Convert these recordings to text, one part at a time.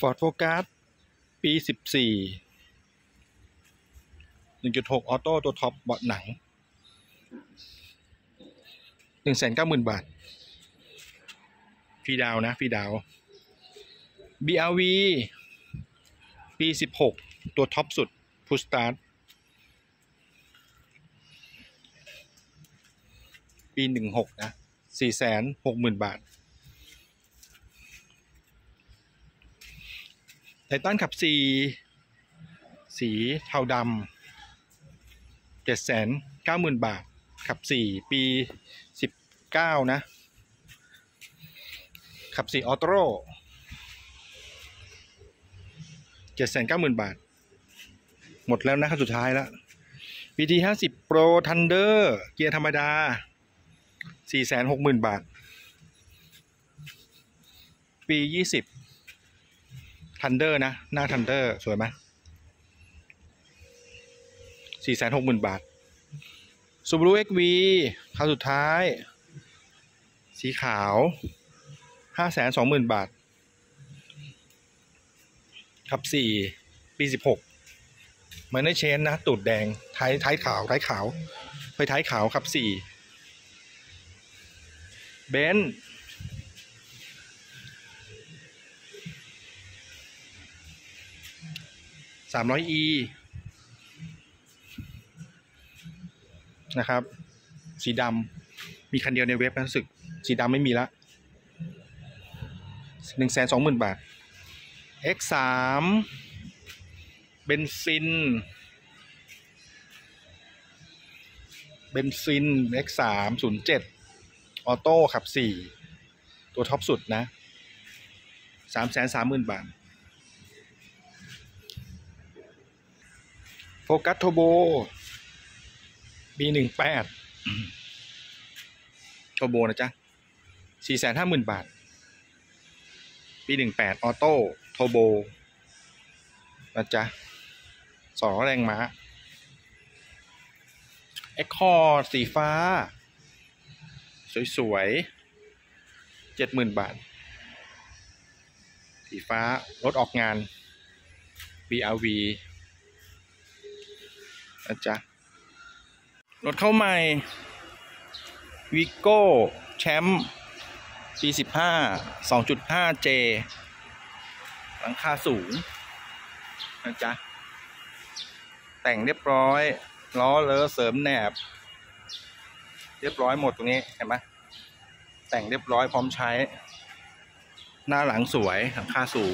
Ford Focus ปี 14 1.6 ออโต้ตัวท็อปเบาะหนัง 190,000 บาทฟรีดาวนะฟรีดาว BRV ปี 16 ตัวท็อปสุด Push Start ปี 16 นะ 460,000 บาทไททันขับ 4 สีเทาดำ 790,000 บาทขับ 4 ปี 19 นะขับ 4 ออโต้ 790,000 บาทหมดแล้วนะคันสุดท้ายแล้ว PT 50 Pro Thunder เกียร์ธรรมดา 460,000 บาทปี 20 Thunder นะหน้า Thunder สวยไหม 460,000 บาท Subaru XV คันสุดท้ายสีขาว 520,000 บาทขับ 4 ปี 16มันได้เชนนะตูดแดงท้ายขาวไฟท้ายขาวขับ 4 เบนซ์300e นะครับสีดำมีคันเดียวในเว็บนะรู้สึกสีดำไม่มีละ 120,000 บาท X3 เบนซิน X3 07 ออโต้ขับ 4 ตัวท็อปสุดนะ 330,000 บาทโฟกัสโทโบปี 18 โทโบนะจ๊ะ 450,000 บาทปี 18 ออโต้โทโบนะจ๊ะ2 แรงม้าเอ็กคอร์สีฟ้าสวยๆ 70,000 บาทสีฟ้ารถออกงาน BRV นะจ๊ะรถเข้าใหม่วิโก้แชมป์ปี 15 2.5J หลังคาสูงนะจ๊ะแต่งเรียบร้อยล้อเลอะเสริมแหนบเรียบร้อยหมดตรงนี้เห็นไหมแต่งเรียบร้อยพร้อมใช้หน้าหลังสวยหลังคาสูง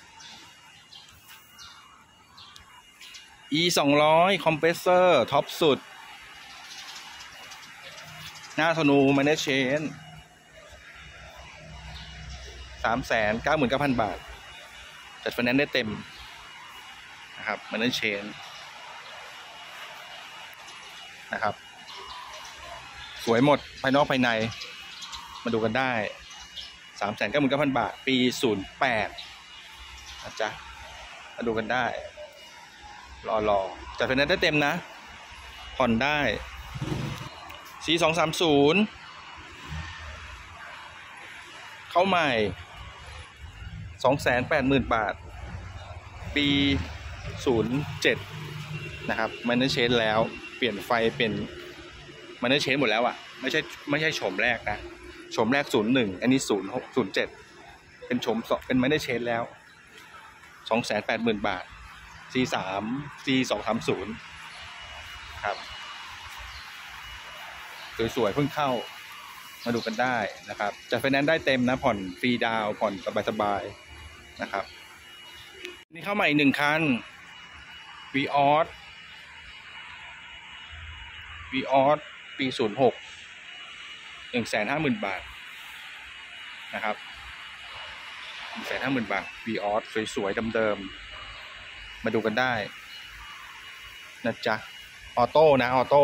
E 200คอมเพรสเซอร์ท็อปสุดหน้าธนูแมเนจเชน 399,000 บาทจัดไฟแนนซ์ได้เต็มนะครับแมเนจเชนนะครับสวยหมดภายนอกภายในมาดูกันได้ 399,000 บาทปี 08นะจ๊ะมาดูกันได้รอจัดไฟแนนซ์ได้เต็มนะผ่อนได้ C230 เข้าใหม่ 280,000 บาทปี 07นะครับมันได้เชนแล้วเปลี่ยนไฟเป็นมันได้เชนหมดแล้วอ่ะไม่ใช่โฉมแรกนะโฉมแรก 01 อันนี้ 07เป็นโฉมเป็นมันได้เชนแล้ว 280,000 บาท C230 ครับสวยๆเพิ่งเข้ามาดูกันได้นะครับจัดไฟแนนซ์ได้เต็มนะผ่อนฟรีดาวผ่อนสบายๆนะครับนี่เข้ามาอีก1 คัน Viosปี 06 150,000 บาทนะครับ150,000 บาท Vios สวยๆเดิมๆมาดูกันได้นะจ๊ะออโต้นะออโต้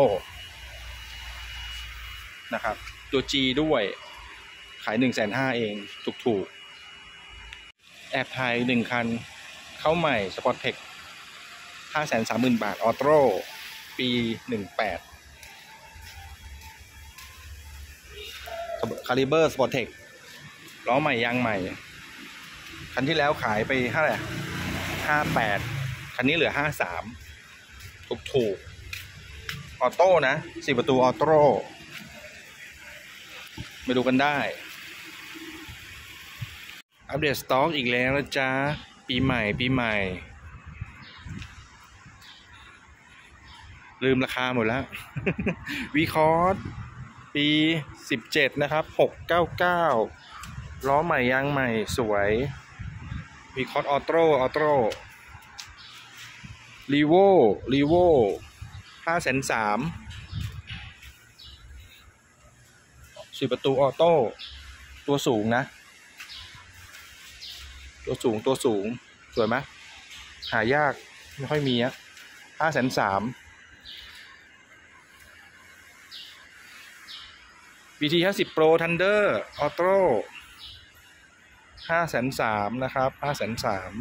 นะครับตัว G ด้วยขาย 150,000 เองถูกๆแอบไทย1 คันเข้าใหม่ Sportec 530,000 บาทออโต้ปี 18 Caliber Sportec ล้อใหม่ยางใหม่คันที่แล้วขายไปเท่าไหร่58คันนี้เหลือ53ถูกออโต้นะ4ประตูออโต้ไปดูกันได้อัปเดตสต็อกอีกแล้วนะจ๊ะปีใหม่ลืมราคาหมดแล้ว วีคอร์สปี17นะครับ699ล้อใหม่ยางใหม่สวยวีคอร์สออโต้รีโว530,000 4ประตูออโต้ตัวสูงนะตัวสูงสวยไหมหายากไม่ค่อยมีอะ530,000 BT 50 Pro Thunder Auto 530,000นะครับ530,000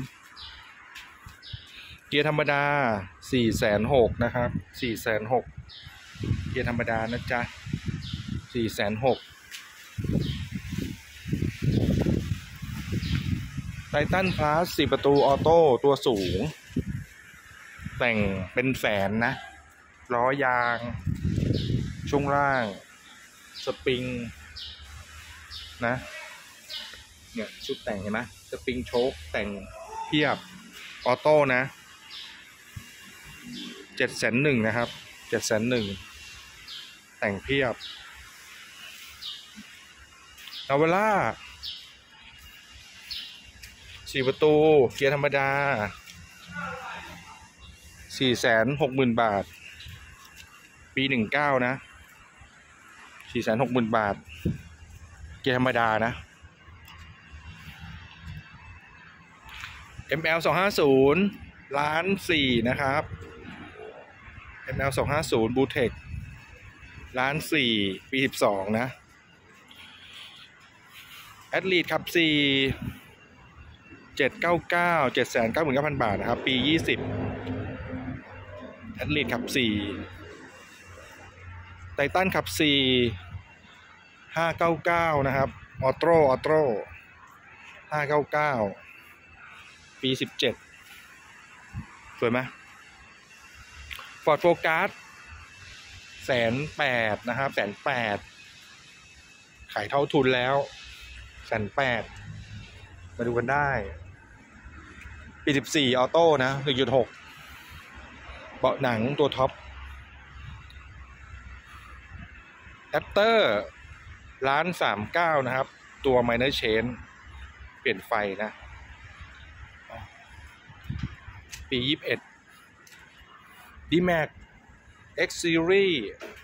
เกียร์ธรรมดา460,000นะครับ460,000เกียร์ธรรมดานะจ๊ะ460,000ไททันพลัส4ประตูออโต้ตัวสูงแต่งเป็นแสนนะล้อยางช่วงล่างสปริงนะเนี่ยชุดแต่งเห็นไหมสปริงโชคแต่งเพียบออโต้นะ701,000นะครับ701,000แต่งเพียบนาวาร่า4ประตูเกียร์ธรรมดา460,000 บาทปี19นะ460,000 บาทเกียร์ธรรมดานะ ML 250ล้าน4นะครับ ML 250 Bluetechล้าน4ปี12นะแอดลีดครับ4 799 799,000 บาทนะครับปี20แอดลีดครับ4ไททันขับ4 599นะครับออโต้599ปี17สวยไหมฟอร์ดโฟกัส108,000นะครับ108,000ขายเท่าทุนแล้ว108,000มาดูกันได้ปี14ออโต้นะ 1.6 เบาะหนังตัวท็อปแอปเตอร์1,39,000นะครับตัว Minor Change เปลี่ยนไฟนะปี21 D-Max X Series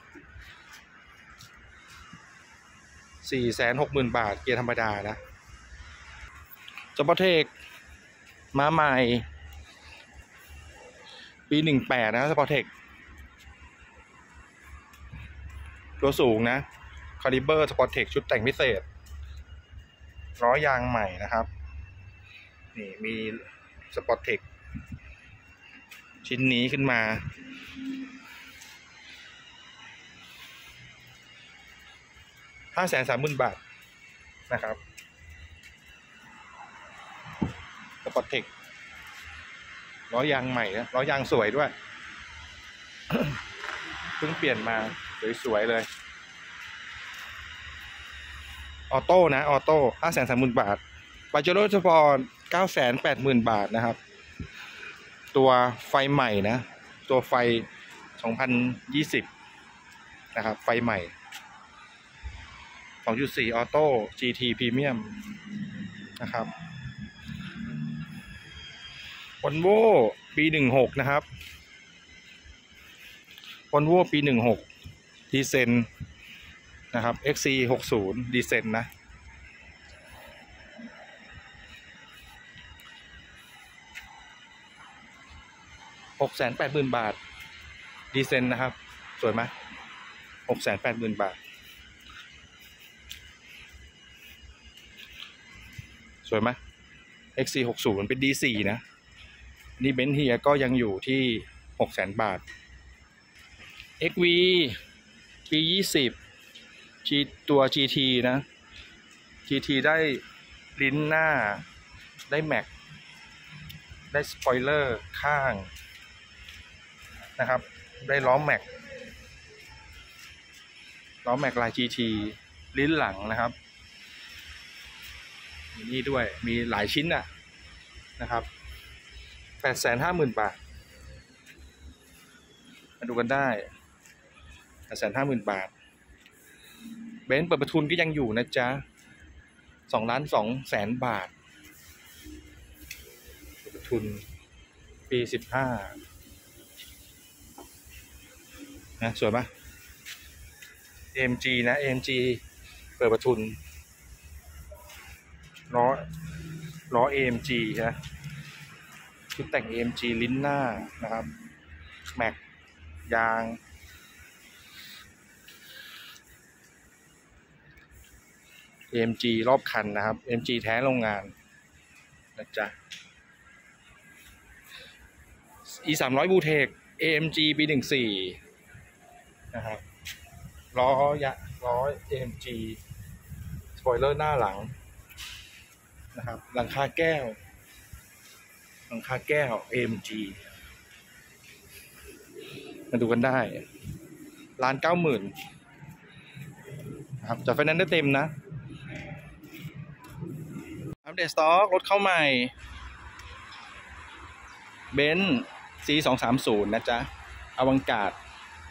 460,000 บาทเกียร์ธรรมดานะสปอร์ตเทคมาใหม่ปี18นะสปอร์ตเทคตัวสูงนะคาลิเบอร์สปอร์ตเทคชุดแต่งพิเศษล้อยางใหม่นะครับนี่มีสปอร์ตเทคชิ้นนี้ขึ้นมา530,000 บาทนะครับสปอร์ตเทคล้อยางใหม่นะล้อยางสวยด้วย เพิ่งเปลี่ยนมาสวยๆเลยออโต้นะออโต้530,000 บาทปาเจโร่สปอร์ต980,000 บาทนะครับตัวไฟใหม่นะตัวไฟ2020นะครับไฟใหม่2.4 ออโต้ GT Premium นะครับVolvo ปี16นะครับVolvo ปี16ดีเซนนะครับ XC60 ดีเซนนะ680,000 บาทดีเซนนะครับสวยไหม680,000 บาทสวยไหม XC60 เป็น D4 นะนี่เบนซ์เฮียก็ยังอยู่ที่ 600,000 บาท XV ปี20ตัว GT นะ GT ได้ลิ้นหน้าได้แม็กได้สปอยเลอร์ข้างนะครับได้ล้อแม็กลาย GT ลิ้นหลังนะครับมีนี่ด้วยมีหลายชิ้นนะครับ 850,000 บาทมาดูกันได้ 850,000 บาทเบนซ์เปิดประทุนก็ยังอยู่นะจ๊ะ2,200,000 บาทเปิดประทุนปี15นะสวยปะ AMG นะ AMG เปิดประทุนล้อ AMG นะชุดแต่ง AMG ลิ้นหน้านะครับแม็กยาง AMG รอบคันนะครับ AMG แท้โรงงานนะจ๊ะ E300 บูเทค AMG ปี14นะครับล้อ AMG สปอยเลอร์หน้าหลังนะครับหลังคาแก้ว AMG มาดูกันได้1,90,000ครับจัดไฟแนนซ์ได้เต็มนะอัปเดตสต็อกรถเข้าใหม่เบนซ์ C230 นะจ๊ะอวังการ์ด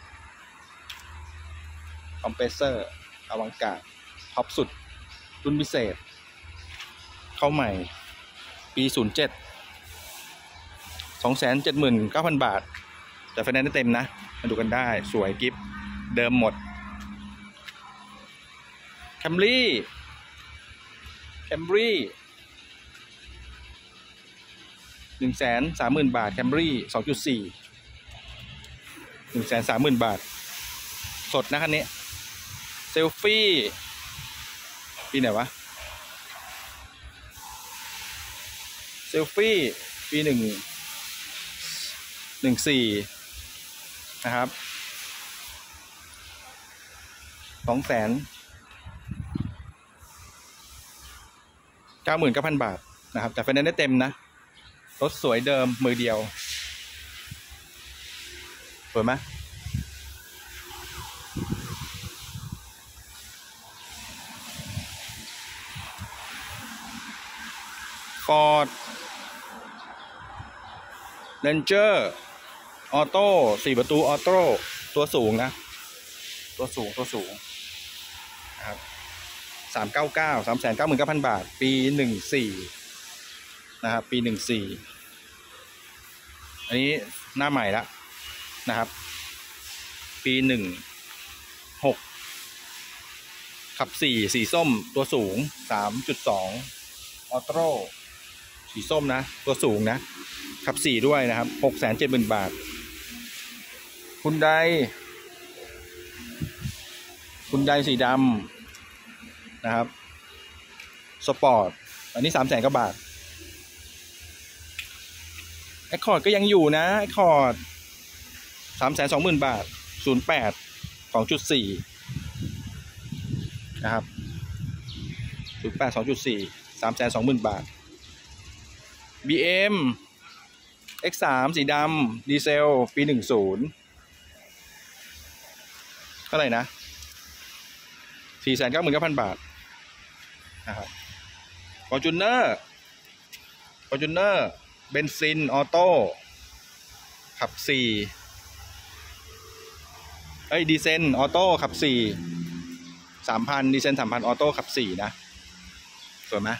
คอมเพรสเซอร์อวังการ์ดท็อปสุดรุ่นพิเศษเข้าใหม่ปี07 279,000 บาทแต่ไฟแนนซ์ได้เต็มนะมาดูกันได้สวยกิฟต์เดิมหมดแคมรี่130,000 บาทแคมรี่ 2.4 130,000 บาทสดนะคันนี้เซลฟี่ปีไหนวะเซลฟี่ปี14นะครับ299,000 บาทนะครับแต่ไฟแนนซ์ได้เต็มนะรถสวยเดิมมือเดียวสวยไหมฟอร์ดเรนเจอร์ออโต้4 ประตูออโต้ตัวสูงนะตัวสูงนะครับ399,000 บาทปี14นะครับปี14อันนี้หน้าใหม่แล้วนะครับปี16ขับ4สีส้มตัวสูง 3.2 ออโต้สีส้มนะตัวสูงนะขับ4ด้วยนะครับ 670,000 บาทฮุนไดสีดำนะครับสปอร์ตอันนี้300,000 กว่าบาทแอคคอร์ดก็ยังอยู่นะแอคคอร์ด320,000 บาท08 2.4 นะครับ08 2.4 320,000 บาท BM X3 สีดำดีเซลปี10เท่าไหร่นะ 499,000 บาทนะครับFortunerเบนซินออโต้ขับ4ดีเซนออโต้ขับ4 3,000ดีเซน 3,000 ออโต้ขับ4นะสวยไหม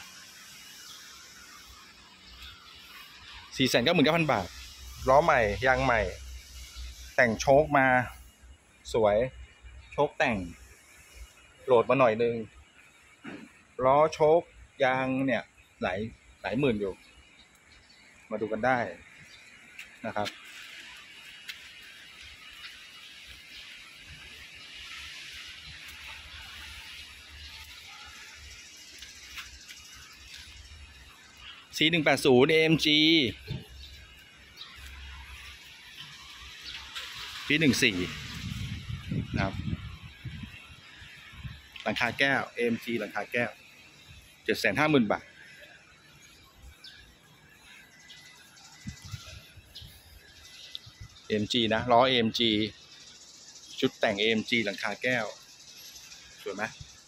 499,000 บาทล้อใหม่ยางใหม่แต่งโชคมาสวยโชคแต่งโหลดมาหน่อยนึงล้อโชคยางเนี่ยหลายหมื่นอยู่มาดูกันได้นะครับC180 AMG ปี14นะครับหลังคาแก้ว AMG หลังคาแก้ว 750,000 บาท AMG นะล้อ AMG ชุดแต่ง AMG หลังคาแก้วสวยไหม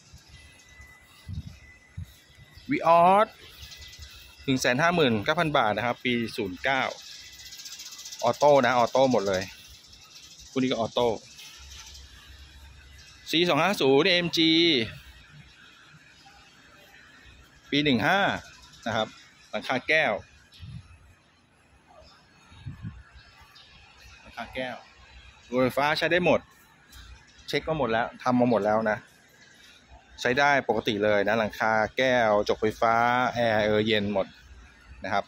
วีออส159,000 บาทนะครับปี09ออโต้นะออโต้หมดเลยคู่นี้ก็ออโต้ C250 AMG ปี15นะครับหลังคาแก้วหลังคาแก้วรถไฟฟ้าใช้ได้หมดเช็คมาหมดแล้วทำมาหมดแล้วนะใช้ได้ปกติเลยนะหลังคาแก้วจกไฟฟ้าแอร์เย็นหมดนะครับ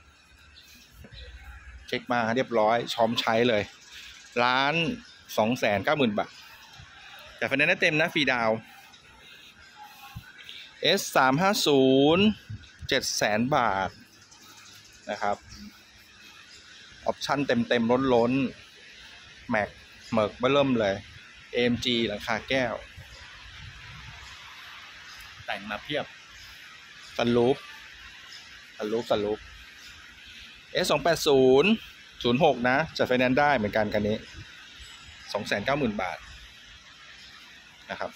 เช็คมาเรียบร้อยชอมใช้เลย1,290,000 บาทแต่ไฟแนนซ์เต็มนะฟรีดาว S350 700,000 บาทนะครับออปชั่นเต็มล้นแม็กเมิร์กเบิ่มเลย AMG หลังคาแก้วแต่งมาเพียบซันรูฟS280 06นะจัดไฟแนนซ์ได้เหมือนกันคันนี้ 290,000 บาทนะครับ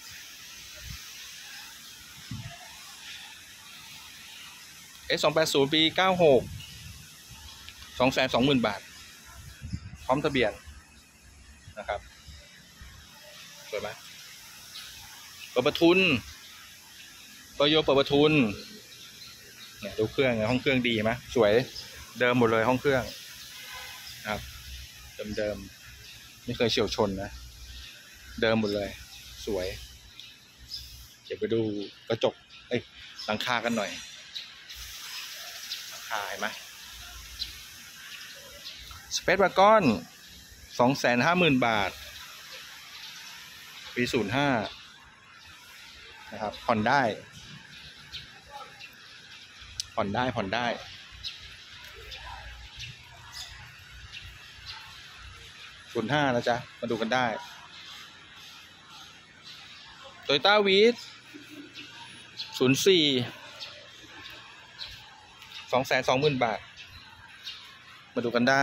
S280 ปี96 220,000 บาทพร้อมทะเบียนนะครับสวยไหมเปิดประทุนเปิดประทุนเนี่ยดูเครื่องห้องเครื่องดีไหมสวยเดิมหมดเลยห้องเครื่องนะครับเดิมไม่เคยเฉี่ยวชนนะเดิมหมดเลยสวยเดี๋ยวไปดูกระจกหลังคากันหน่อยหลังคาเห็นไหมสเปซวากอน 250,000 บาทปี05นะครับผ่อนได้05นะจ๊ะมาดูกันได้โตโยต้าวีท04 220,000 บาทมาดูกันได้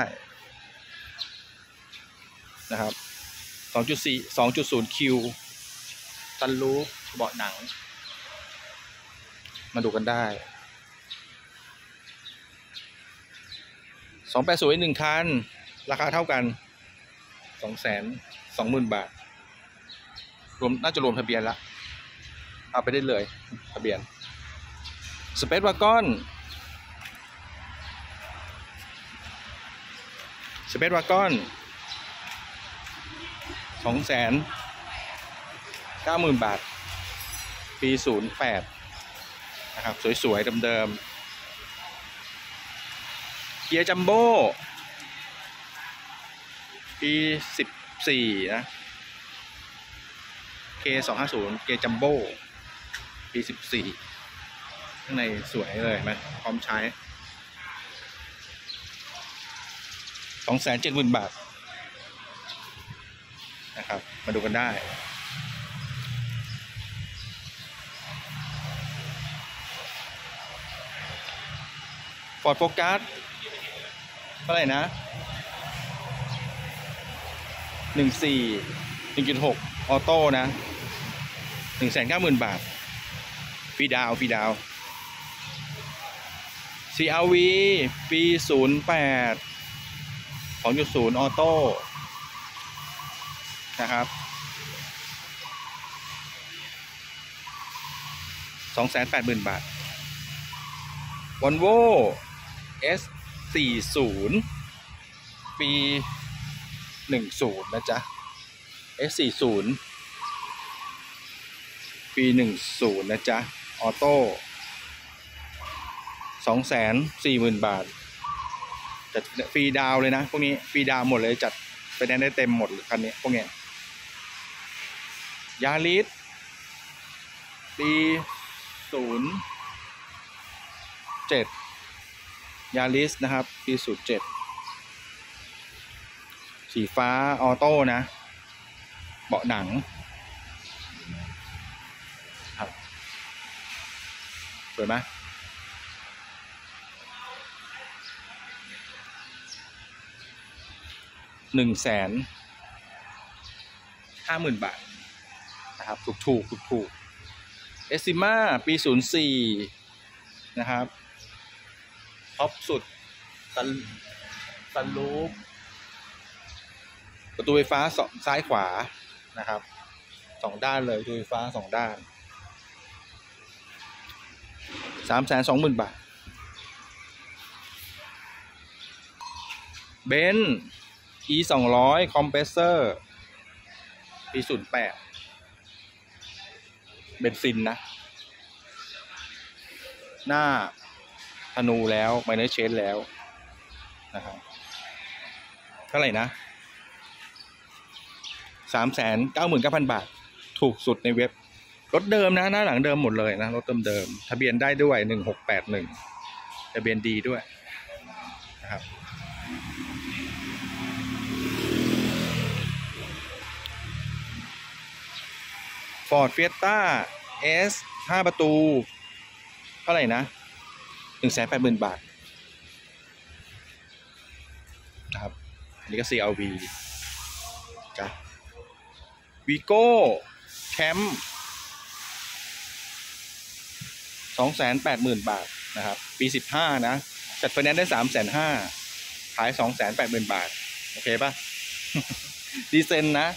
นะครับ2.0 คิวซันรูฟเบาะหนังมาดูกันได้280 1 คันราคาเท่ากัน 220,000 บาทรวมน่าจะรวมทะเบียนละเอาไปได้เลยทะเบียนสเปซวากอน290,000 บาทปี08นะครับสวยๆเดิมๆเกียร์จัมโบ้ปี14นะ K250 เกียร์จัมโบ้ปี14ข้างในสวยเลยไหมพร้อมใช้270,000 บาทนะครับมาดูกันได้ฟอร์ดโฟกัสเท่าไหร่นะ1.6 ออโต้นะ 190,000 บาทฟรีดาวCRV ปี08 2.0 ออโต้นะครับ 280,000 บาท Volvo S40 ปี10นะจ๊ะ S40 ปี10นะจ๊ะออโต้240,000 บาทจัดฟรีดาวเลยนะพวกนี้ฟรีดาวหมดเลยจัดไปได้เต็มหมดคันนี้พวกเนี้ยยาริสปี07ยาริสนะครับปี07สีฟ้าออโต้นะเบาะหนังครับสวยไหม 150,000 บาทนะครับถูกเอสซิม่าปี04นะครับท็อปสุดซันรูฟประตูไฟฟ้าซ้ายขวานะครับ2 ด้านเลยประตูไฟฟ้า2 ด้าน320,000 บาทเบนซ์ E 200คอมเพรสเซอร์ปี08เบนซินนะหน้าธนูแล้วไมเนอร์เชนแล้วนะครับเท่าไหร่นะ399,000 บาทถูกสุดในเว็บรถเดิมนะหน้าหลังเดิมหมดเลยนะรถเดิมทะเบียนได้ด้วย1681ทะเบียนดีด้วยนะครับFord Fiesta S 5 ประตูเท่าไหร่นะ180,000 บาทนะครับอันนี้ก็ CRV จ้ะ Vigo แคมป์280,000 บาทนะครับปี15นะจัดไฟแนนซ์ได้350,000ขาย280,000 บาทโอเคป่ะ ดีเซนนะ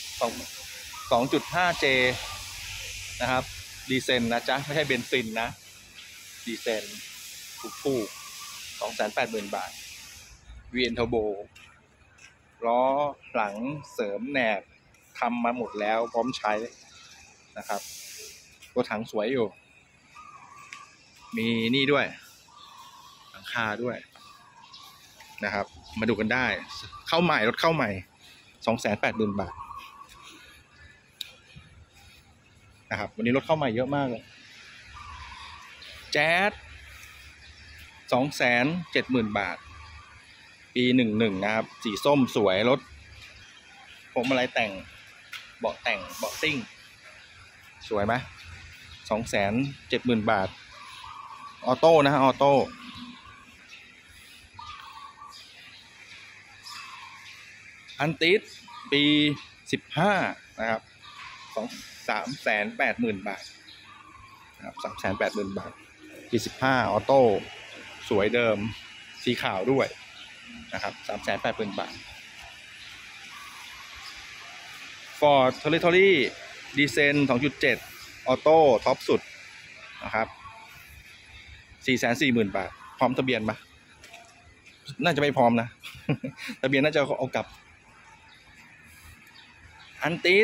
2.5J นะครับดีเซนนะจ๊ะไม่ใช่เบนซินนะดีเซนถูก280,000 บาท VN Turbo ล้อหลังเสริมแหนบทำมาหมดแล้วพร้อมใช้นะครับตัวถังสวยอยู่มีนี่ด้วยหลังคาด้วยนะครับมาดูกันได้เข้าใหม่รถเข้าใหม่280,000 บาทนะครับวันนี้รถเข้าใหม่เยอะมากเลยแจ๊ส270,000 บาทปี11นะครับสีส้มสวยรถพวงมาลัยแต่งเบาะซิ่งสวยไหม270,000 บาทออโต้นะฮะออโต้อันติสปี15นะครับ380,000 บาทนะครับ380,000 บาทปี15ออโต้สวยเดิมสีขาวด้วยนะครับ380,000 บาท Ford Territory ดีเซน 2.7 ออโต้ท็อปสุดนะครับ440,000 บาทพร้อมทะเบียนปะน่าจะไม่พร้อมนะ ทะเบียนน่าจะเอากลับอันติส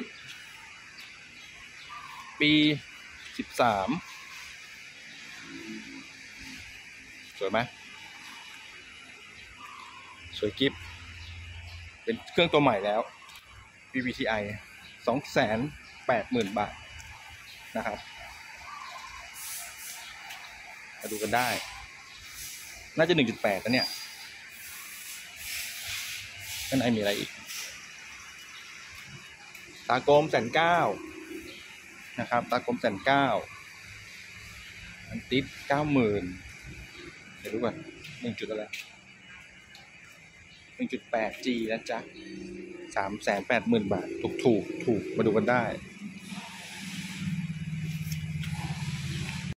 ปี13สวยไหมสวยกิฟเป็นเครื่องตัวใหม่แล้ว PVTi 280,000 บาทนะครับมาดูกันได้น่าจะ 1.8 นะเนี่ยด้านในมีอะไรอีกตากลม190,000นะครับตากลม190,000อันติด90,000เดี๋ยวดูก่อน1 จุดอะไร 1.8G นะจ๊ะ380,000 บาทถูกมาดูกันได้